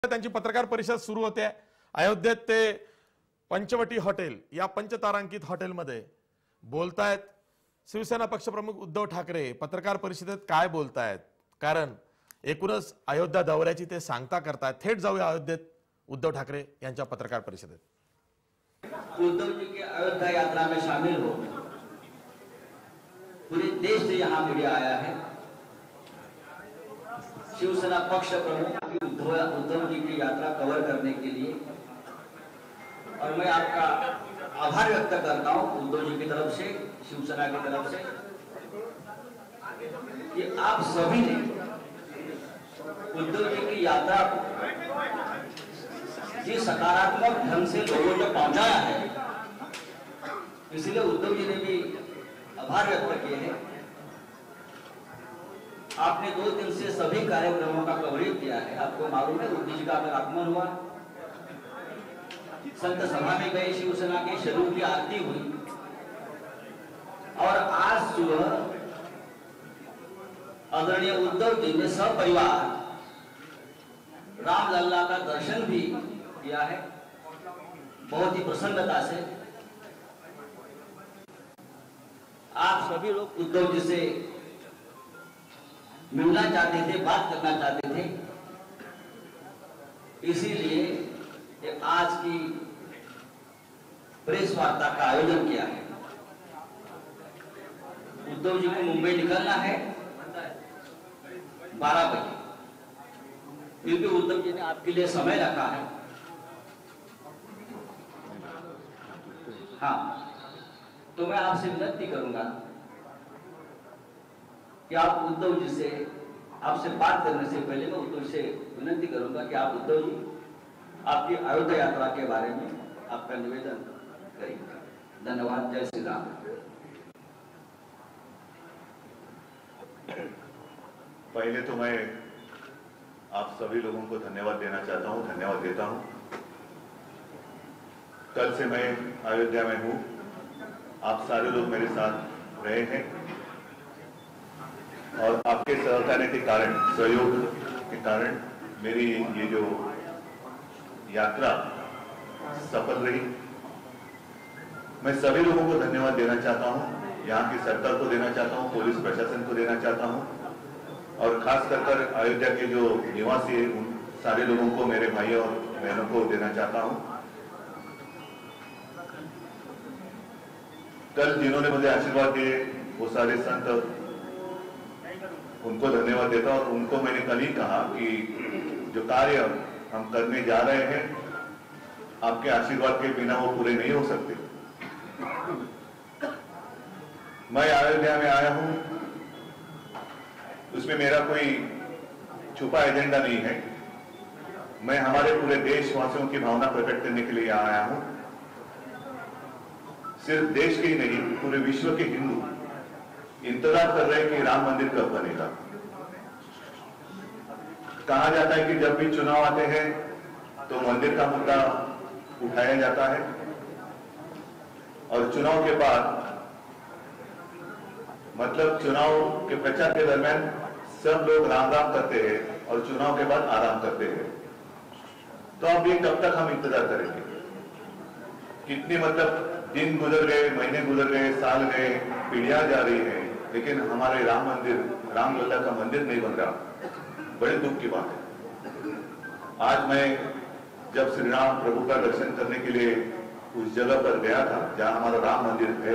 त्यांची पत्रकार परिषद सुरू होते अयोध्येत ते पंचवटी हॉटेल या पंचतारांकित हॉटेलमध्ये बोलतायत शिवसेना पक्षप्रमुख उद्धव ठाकरे पत्रकार परिषदेत काय बोलतायत कारण एकूणच अयोध्या दौऱ्याची ते सांगता करतात। थेट जाऊया अयोध्येत उद्धव ठाकरे यांच्या पत्रकार परिषदेत। उद्धव जी के अयोध्या यात्रा में शामिल हो पूरे देश से यहाँ मीडिया आया है। शिवसेना पक्ष प्रमुख उद्धव जी की यात्रा कवर करने के लिए और मैं आपका आभार व्यक्त करता हूँ उद्धव जी की तरफ से, शिवसेना की तरफ से कि आप सभी ने उद्धव जी की यात्रा जिस सकारात्मक ढंग से लोगों तक पहुंचाया है, इसलिए उद्धव जी ने भी आभार व्यक्त किए हैं। आपने 2 दिन से सभी कार्यक्रमों का कवरेज किया है। आपको मालूम है उद्धव जी का आगमन हुआ, संत सभा में गए, शिवसेना के शेड्यूल की आरती हुई और आज सुबह आदरणीय उद्धव जी ने सपरिवार रामलला का दर्शन भी किया है बहुत ही प्रसन्नता से। आप सभी लोग उद्धव जी से मिलना चाहते थे, बात करना चाहते थे, इसीलिए आज की प्रेस वार्ता का आयोजन किया है। उद्धव जी को मुंबई निकलना है 12 बजे, क्योंकि उद्धव जी ने आपके लिए समय रखा है। हाँ, तो मैं आपसे विनती करूंगा कि आप उद्धव जी से, आपसे बात करने से पहले मैं उद्धव से विनती करूंगा कि आप उद्धव जी आपकी अयोध्या यात्रा के बारे में आपका निवेदन करेंगे। धन्यवाद। जय श्री राम। पहले तो मैं आप सभी लोगों को धन्यवाद देना चाहता हूं, धन्यवाद देता हूं। कल से मैं अयोध्या में हूं, आप सारे लोग मेरे साथ रहे हैं और आपके सहकार्य के कारण, सहयोग के कारण मेरी ये जो यात्रा सफल रही। मैं सभी लोगों को धन्यवाद देना चाहता हूं, यहाँ की सरकार को देना चाहता हूं, पुलिस प्रशासन को देना चाहता हूं और खास कर अयोध्या के जो निवासी हैं उन सारे लोगों को, मेरे भाई और बहनों को देना चाहता हूं। कल जिन्होंने मुझे आशीर्वाद दिए वो सारे संत, उनको धन्यवाद देता और उनको मैंने कल ही कहा कि जो कार्य हम करने जा रहे हैं आपके आशीर्वाद के बिना वो पूरे नहीं हो सकते। मैं अयोध्या में आया हूं, उसमें मेरा कोई छुपा एजेंडा नहीं है। मैं हमारे पूरे देशवासियों की भावना प्रकट करने के लिए आया हूं। सिर्फ देश के ही नहीं, पूरे विश्व के हिंदू इंतजार कर रहे हैं कि राम मंदिर कब बनेगा। कहा जाता है कि जब भी चुनाव आते हैं तो मंदिर का मुद्दा उठाया जाता है और चुनाव के बाद, मतलब चुनाव के प्रचार के दरमियान सब लोग राम राम करते हैं और चुनाव के बाद आराम करते हैं। तो अब ये कब तक हम इंतजार करेंगे? कितने मतलब दिन गुजर गए, महीने गुजर गए, साल गए, पीढ़ियां जा रही है, लेकिन हमारे राम मंदिर, रामलला का मंदिर नहीं बन रहा। बड़े दुख की बात है। आज मैं जब श्री राम प्रभु का दर्शन करने के लिए उस जगह पर गया था जहां हमारा राम मंदिर है,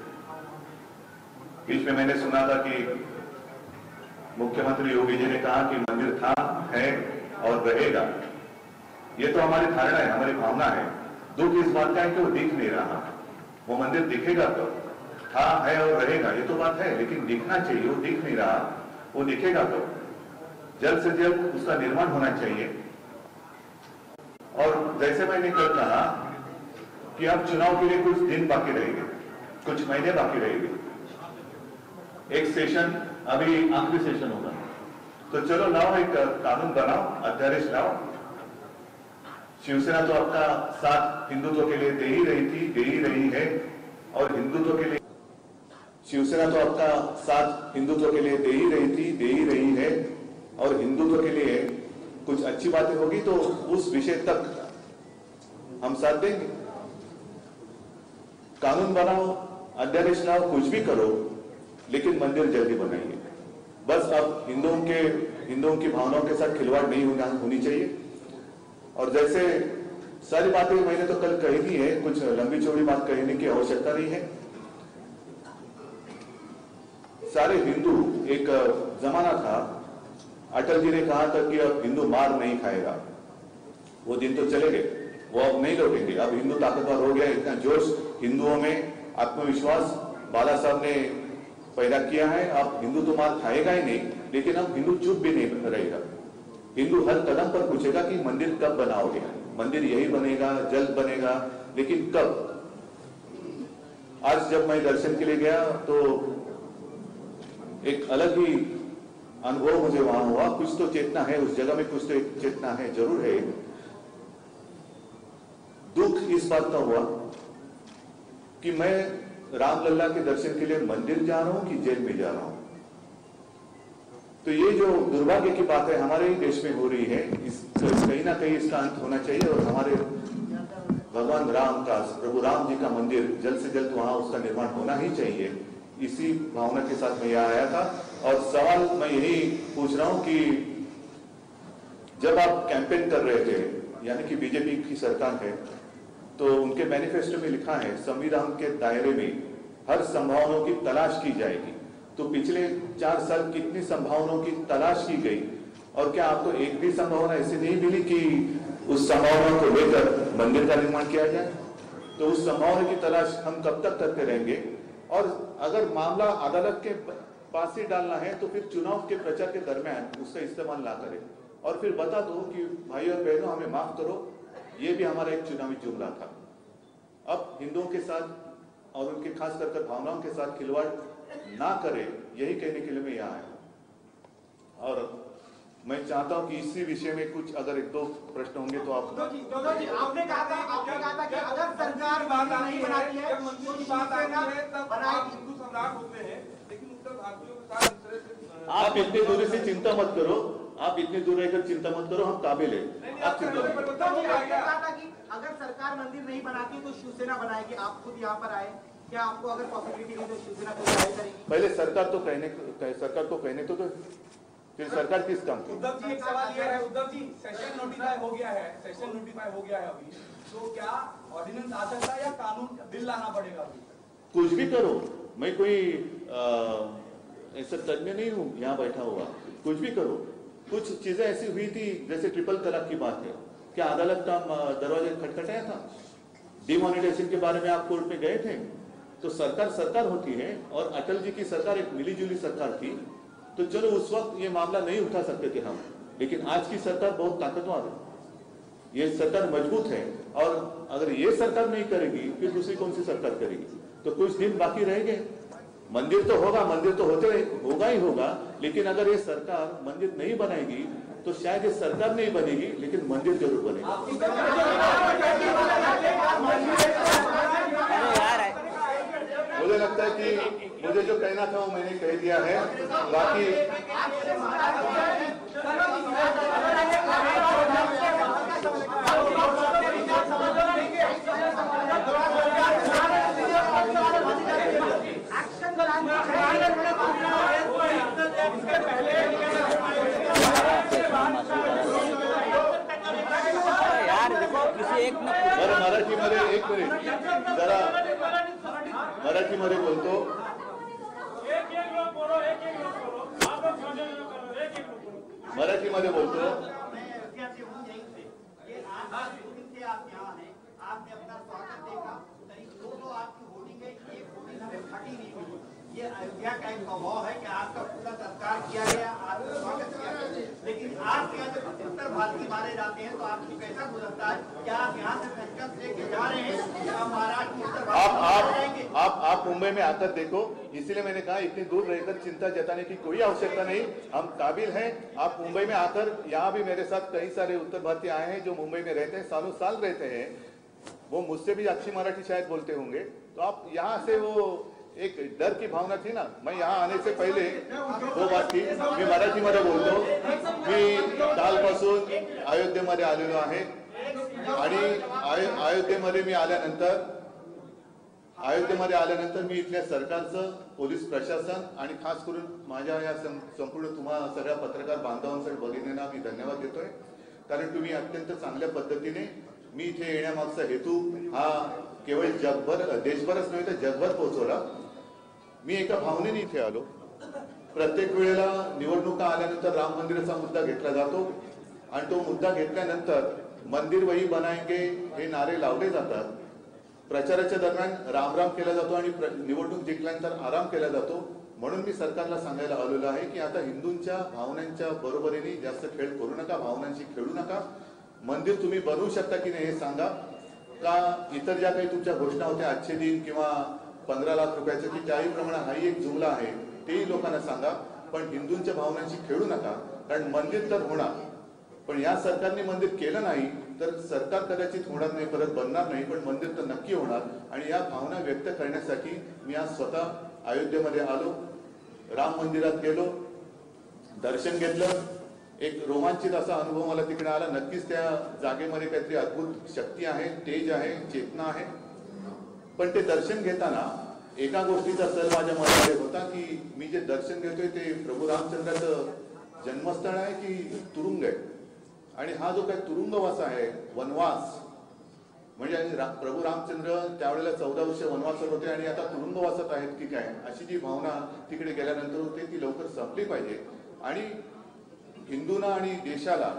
बीच में मैंने सुना था कि मुख्यमंत्री योगी जी ने कहा कि मंदिर था, है और रहेगा। ये तो हमारी धारणा है, हमारी भावना है। दुख इस बात का है कि वो दिख नहीं रहा। वो मंदिर दिखेगा तो था, है और रहेगा, ये तो बात है, लेकिन दिखना चाहिए। वो दिख नहीं रहा, वो दिखेगा तो जल्द से जल्द उसका निर्माण होना चाहिए। और जैसे मैंने कल कहा कि अब चुनाव के लिए कुछ दिन बाकी रहेंगे, कुछ महीने बाकी रहेंगे। एक सेशन, अभी आखिरी सेशन होगा, तो चलो लाओ एक कानून बनाओ, अध्यादेश लाओ। शिवसेना तो आपका साथ हिंदुत्व के लिए दे ही रही थी, दे ही रही है और हिंदुत्व के लिए, शिवसेना तो आपका साथ हिंदुत्व के लिए दे ही रही थी, दे ही रही है और हिंदुत्व के लिए कुछ अच्छी बातें होगी तो उस विषय तक हम साथ देंगे। कानून बनाओ, अध्यादेश लाओ, कुछ भी करो, लेकिन मंदिर जल्दी बनाइए। बस अब हिंदुओं की भावनाओं के साथ खिलवाड़ नहीं होनी चाहिए। और जैसे सारी बातें मैंने तो कल कही दी है, कुछ लंबी चौड़ी बात कहने की आवश्यकता नहीं है। सारे हिंदू, एक जमाना था, अटल जी ने कहा था कि अब हिंदू मार नहीं खाएगा। वो दिन तो चले गए, वो अब नहीं लौटेंगे। अब हिंदू ताकतवर हो गया, इतना जोश हिंदुओं में, आत्मविश्वास बाला साहब ने पैदा किया है। अब हिंदू तो मार खाएगा ही नहीं, लेकिन अब हिंदू चुप भी नहीं रहेगा। हिंदू हर कदम पर पूछेगा कि मंदिर कब बनाओगे, मंदिर यही बनेगा, जल्द बनेगा, लेकिन कब। आज जब मैं दर्शन के लिए गया तो एक अलग ही अनुभव मुझे वहां हुआ। कुछ तो चेतना है उस जगह में, कुछ तो एक चेतना है, जरूर है। दुख इस बात का हुआ कि मैं रामलला के दर्शन के लिए मंदिर जा रहा हूं कि जेल में जा रहा हूं। तो ये जो दुर्भाग्य की बात है हमारे ही देश में हो रही है, कहीं ना कहीं इसका अंत होना चाहिए। और हमारे भगवान राम का, प्रभु राम जी का मंदिर जल्द से जल्द वहां उसका निर्माण होना ही चाहिए। इसी भावना के साथ मैं यहाँ आया था। और सवाल मैं यही पूछ रहा हूं कि जब आप कैंपेन कर रहे थे, यानी कि बीजेपी की सरकार है, तो उनके मैनिफेस्टो में लिखा है संविधान के दायरे में हर संभावनाओं की तलाश की जाएगी। तो पिछले 4 साल कितनी संभावनाओं की तलाश की गई, और क्या आपको एक भी संभावना ऐसी नहीं मिली कि उस संभावना को लेकर मंदिर का निर्माण किया जाए? तो उस संभावना की तलाश हम कब तक करते रहेंगे? और अगर मामला अदालत के पास ही डालना है तो फिर चुनाव के प्रचार के दरमियान उसका इस्तेमाल ना करें, और फिर बता दो कि भाई और बहनों हमें माफ करो, ये भी हमारा एक चुनावी जुमला था। अब हिंदुओं के साथ और उनके खास कर भावनाओं के साथ खिलवाड़ ना करे, यही कहने के लिए मैं यहाँ आया। और मैं चाहता हूं कि इसी विषय में कुछ अगर 1-2 प्रश्न होंगे तो आप। आपने कहा था कि अगर सरकार नहीं बनाती है तो हिंदू सम्राट होते हैं, लेकिन उत्तर भारतीयों के साथ इस तरह से आप इतनी दूरी से चिंता मत करो, आप इतनी दूर रहकर चिंता मत करो, हम काबिल है। आप चिंता मत करो। कहा था कि अगर सरकार मंदिर नहीं बनाती तो शिवसेना बनाएगी, आप खुद यहाँ पर आए, क्या आपको अगर पॉसिबिलिटी नहीं तो शिवसेना को ट्राई करेगी? पहले सरकार को कहने तो फिर सरकार किस काम की? उद्धव जी, एक सवाल ये है, उद्धव जी, सेशन नोटिफाई हो गया है अभी, तो क्या ऑर्डिनेंस आ सकता है या कानून बिल लाना पड़ेगा अभी? कुछ भी करो, मैं कोई ऐसा तज्ञ नहीं हूं यहाँ बैठा हुआ। कुछ भी करो। कुछ चीजें ऐसी हुई थी जैसे ट्रिपल तलाक की बात है, क्या अदालत का दरवाजा खटखटाया था? डिमोनेटाइजेशन के बारे में आप कोर्ट में गए थे? तो सरकार होती है, और अटल जी की सरकार एक मिलीजुली सरकार थी, तो चलो उस वक्त ये मामला नहीं उठा सकते थे हम, लेकिन आज की सरकार बहुत ताकतवर है, ये सरकार मजबूत है। और अगर ये सरकार नहीं करेगी फिर दूसरी कौन सी सरकार करेगी? तो कुछ दिन बाकी रहेंगे, मंदिर तो होगा, मंदिर तो होगा ही होगा, लेकिन अगर ये सरकार मंदिर नहीं बनाएगी तो शायद ये सरकार नहीं बनेगी, लेकिन मंदिर जरूर बनेगा। मुझे लगता है कि मुझे जो कहना था वो मैंने कह दिया है। बाकी मराठीमध्ये एक मिनिट जरा मराठीमध्ये बोलतो। मराठीमध्ये बोलतो। आप यहाँ हैं, आपने अपना स्वागत देखा, दोनों आपकी होर्डिंग है, एक होर्डिंग हमें फटी नहीं हुई। ये अयोध्या का एक स्वभाव है कि आपका पूरा सत्कार किया गया, आपका स्वागत किया गया, लेकिन आपके यहाँ जब उत्तर भारतीय मारे जाते हैं तो आपको कैसा गुजरता है? क्या आप यहाँ से संकल्प लेके जा रहे हैं कि आप महाराष्ट्र उत्तर भारत? आप मुंबई में आकर देखो, इसीलिए मैंने कहा इतनी दूर रहकर चिंता जताने की कोई आवश्यकता नहीं, हम काबिल हैं। आप मुंबई में आकर, यहाँ भी मेरे साथ कई सारे उत्तर भारतीय आए हैं जो मुंबई में रहते हैं, सालों साल रहते हैं, वो मुझसे भी अच्छी मराठी शायद बोलते होंगे। तो आप यहाँ से वो एक डर की भावना थी ना। मैं यहाँ आने से पहले दो बात थी, मी मराठीमध्ये बोलतो। मी कालपासून अयोध्येमध्ये आलेलो आहे आणि अयोध्येमध्ये आल्यानंतर मी इथल्या सरकारचं, पोलीस प्रशासन आणि खास करून माझ्या या संपूर्ण तुम्हा सगळ्या पत्रकार बांधवांसाठी भगिनींना मी धन्यवाद देतोय, कारण तुम्ही अत्यंत चांगल्या पद्धतीने मी इथे येण्यामागचा हेतू हा केवळ देशभरच नव्हे तर जगभर पोहोचवला। मी एका भावनेने इथे आलो। प्रत्येक वेळेला निवडणुका आल्यानंतर राम मंदिराचा मुद्दा घेतला जातो आणि तो मुद्दा घेतल्यानंतर मंदिर वही बनाएंगे हे नारे लावले जातात। प्रचाराच्या दरम्यान रामराम केला जातो आणि निवडणूक जिंकल्यानंतर आराम केला जातो। म्हणून मी सरकारला सांगायला आलेलो आहे की आता हिंदूंच्या भावनांच्या बरोबरीने जास्त खेळ करू नका, भावनांशी खेळू नका। मंदिर तुम्ही बनवू शकता की नाही हे सांगा, का इतर ज्या काही तुमच्या घोषणा होत्या आजचे दिन किंवा 15 लाख रुपयाचे की त्याही प्रमाणे हाही एक जुमला आहे तेही लोकांना सांगा, पण हिंदूंच्या भावनांशी खेळू नका। कारण मंदिर तर होणार, पण या सरकारने मंदिर केलं नाही तर सरकार कदाचित होणार नाही, परत बनणार नाही, पण मंदिर तर नक्की होणार। आणि या भावना व्यक्त करण्यासाठी मी आज स्वतः अयोध्येमध्ये आलो, राम मंदिरात गेलो, दर्शन घेतलं। एक रोमांचित असा अनुभव मला तिकडे आला। नक्कीच त्या जागेमध्ये काहीतरी अद्भुत शक्ती आहे, तेज आहे, चेतना आहे। पण ते दर्शन घेताना एका गोष्टीचा सर माझ्या मनामध्ये होता की मी जे दर्शन घेतोय ते प्रभू रामचंद्राचं जन्मस्थळ आहे की तुरुंग आहे, आणि हा जो काही तुरुंगवास आहे, वनवास म्हणजे प्रभू रामचंद्र त्यावेळेला 14 वर्ष वनवासात होते आणि आता तुरुंगवासात आहेत की काय, अशी जी भावना तिकडे गेल्यानंतर होते ती लवकर संपली पाहिजे। आणि हिंदूंना आणि देशाला,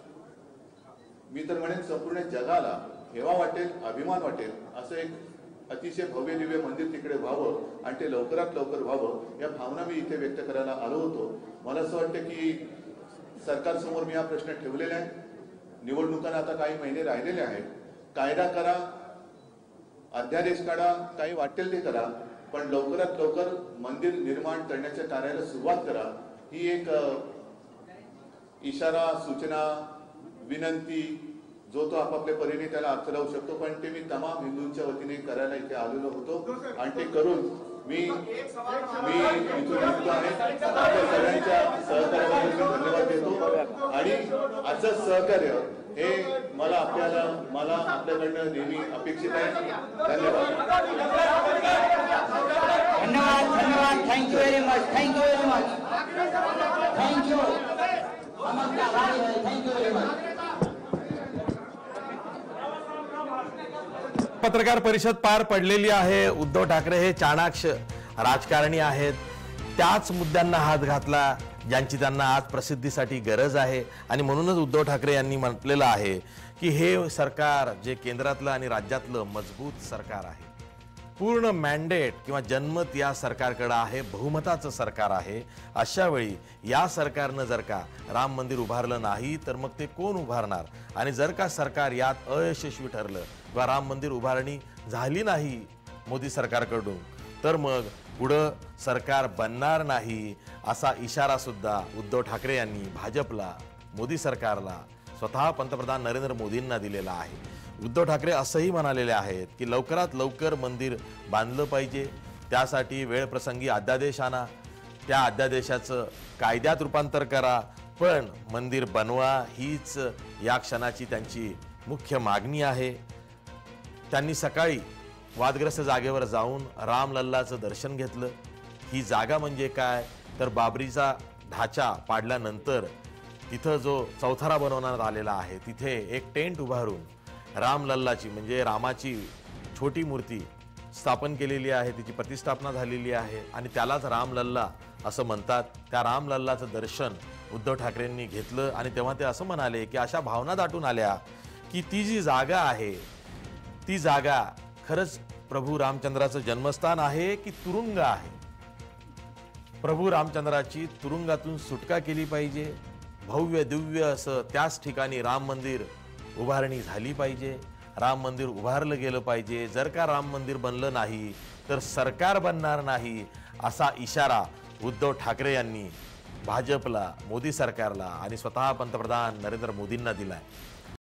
मी तर म्हणेन संपूर्ण जगाला हेवा वाटेल, अभिमान वाटेल असं एक अतिशय भव्य दिव्य मंदिर तिकडे व्हावं आणि ते लवकरात लवकर व्हावं, या भावना मी इथे व्यक्त करायला आलो होतो। मला असं वाटतं की सरकारसमोर मी हा प्रश्न ठेवलेला आहे। निवडणुकांना आता काही महिने राहिलेले आहेत, कायदा करा, अध्यादेश काढा, काही वाटेल ते करा, पण लवकरात लवकर मंदिर निर्माण करण्याच्या कार्याला सुरुवात करा। ही एक इशारा, सूचना, विनंती जो तो आपापल्या परीने त्याला अर्थ लावू शकतो, पण ते मी तमाम हिंदूंच्या वतीने करायला इथे आलेलो होतो आणि ते करून मी इथून निघतो आहे। आपल्या सगळ्यांच्या सहकार्याबद्दल धन्यवाद देतो आणि असंच सहकार्य हे मला आपल्याकडनं नेहमी अपेक्षित आहे। धन्यवाद। धन्यवाद। Thank you very much. Thank you. Thank you very much. पत्रकार परिषद पार पडलेली आहे। उद्धव ठाकरे हे चाणाक्ष राजकारणी आहेत, त्याच मुद्द्यांना हात घातला ज्यांची त्यांना आज प्रसिद्धीसाठी गरज आहे। आणि म्हणूनच उद्धव ठाकरे यांनी म्हटलेलं आहे की हे सरकार जे केंद्रातलं आणि राज्यातलं मजबूत सरकार आहे, पूर्ण मॅन्डेट किंवा जनमत या सरकारकडे आहे, बहुमताचं सरकार आहे। अशा वेळी या सरकारनं जर का राम मंदिर उभारलं नाही तर मग ते कोण उभारणार? आणि जर का सरकार यात अयशस्वी ठरलं किंवा राम मंदिर उभारणी झाली नाही मोदी सरकारकडून, तर मग पुढं सरकार बनणार नाही असा इशारा सुद्धा उद्धव ठाकरे यांनी भाजपला, मोदी सरकारला, स्वतः पंतप्रधान नरेंद्र मोदींना दिलेला आहे। उद्धव ठाकरे असंही म्हणालेले आहेत की लवकरात लवकर मंदिर बांधलं पाहिजे, त्यासाठी वेळप्रसंगी अध्यादेश आणा, त्या अध्यादेशाचं कायद्यात रूपांतर करा, पण मंदिर बनवा हीच या क्षणाची त्यांची मुख्य मागणी आहे। त्यांनी सकाळी वादग्रस्त जागेवर जाऊन रामलल्लाचं दर्शन घेतलं। ही जागा म्हणजे काय तर बाबरीचा ढाचा पाडल्यानंतर तिथं जो चौथरा बनवण्यात आलेला आहे तिथे एक टेंट उभारून रामलल्लाची म्हणजे रामाची छोटी मूर्ती स्थापन केलेली आहे, तिची प्रतिष्ठापना झालेली आहे आणि त्यालाच रामलल्ला असं म्हणतात। त्या रामलल्लाचं दर्शन उद्धव ठाकरेंनी घेतलं आणि तेव्हा ते असं म्हणाले की अशा भावना दाटून आल्या की ती जी जागा आहे ती जागा खरंच प्रभू रामचंद्राचं जन्मस्थान आहे की तुरुंग आहे? प्रभू रामचंद्राची तुरुंगातून सुटका केली पाहिजे, भव्य दिव्य असं त्याच ठिकाणी राम मंदिर उभारणी झाली पाहिजे, राम मंदिर उभारलं गेलं पाहिजे। जर का राम मंदिर बनलं नाही तर सरकार बनणार नाही असा इशारा उद्धव ठाकरे यांनी भाजपला, मोदी सरकारला आणि स्वतः पंतप्रधान नरेंद्र मोदींना दिलाय।